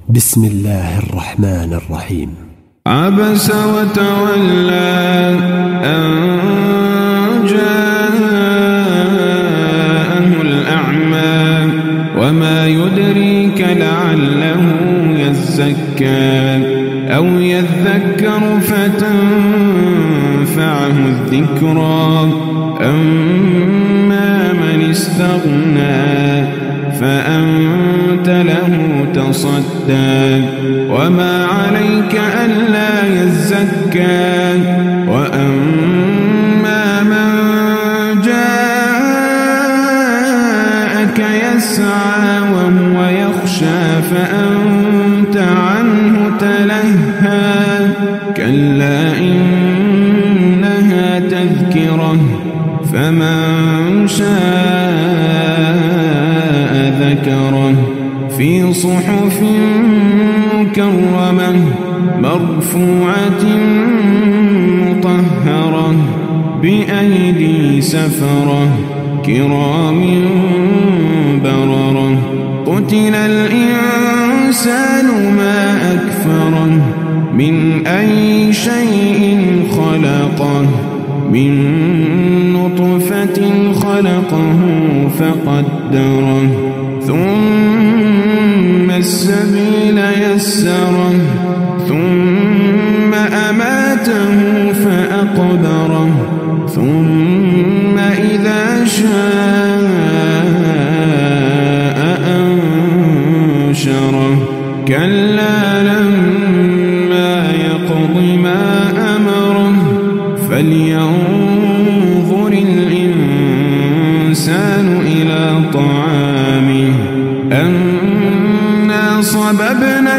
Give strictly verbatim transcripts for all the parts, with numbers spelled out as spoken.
بسم الله الرحمن الرحيم. عبس وتولى أن جاءه الأعمى وما يدريك لعله يزكى أو يذكر فتنفعه الذكرى أما من استغنى فأنت له تصدى وما عليك ألا يزكى وأما من جاءك يسعى وهو يخشى فأنت عنه تلهى كلا إنها تذكرة فمن شاء ذكره في صحف مكرمة مرفوعة مطهرة بأيدي سفرة كرام بررة قتل الإنسان ما أكفره من أي شيء خلقه من نطفة خلقه فقدره ثم السبيل يسره ثم أماته فأقبره ثم إذا شاء أنشره كلا لما يقض ما أمره فلينظر الإنسان إلى طعامه أنا صببنا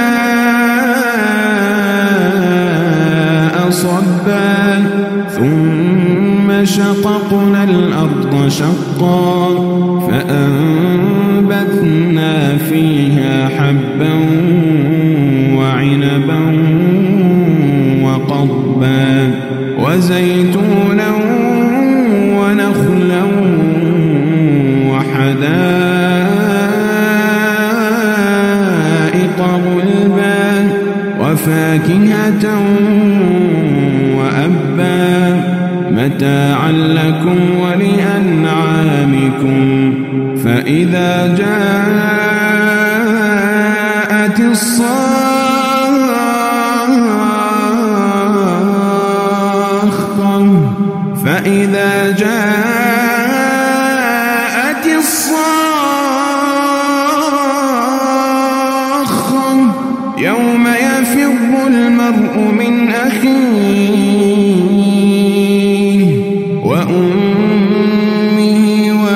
الماء صبا ثم شققنا الأرض شقا فأنبتنا فيها حبا وعنبا وقضبا وزيتونا ونخلا وحدائق غلبا وفاكهة وأبا متاعا لكم ولأنعامكم فإذا جاءت الصاخة فإذا جاءت الصاخة يوم يفر المرء من أخيه وأمه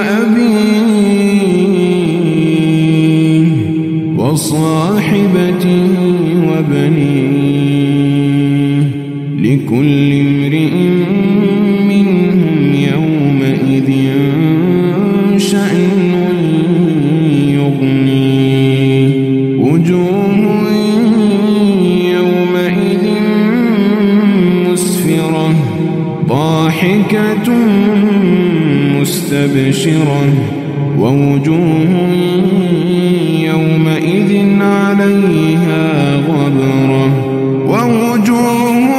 وأبيه وصاحبته وبنيه لكل امرئ منهم يومئذ شأن يغنيه وجوه يومئذ مسفرة ضاحكة مستبشرة ووجوه يومئذ عليها غبرة ووجوه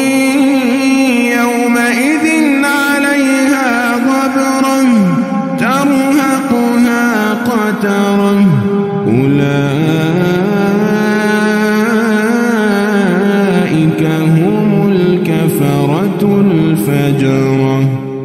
يومئذ عليها غبرة ترهقها قترة أولئك هم الكفرة الفجرة.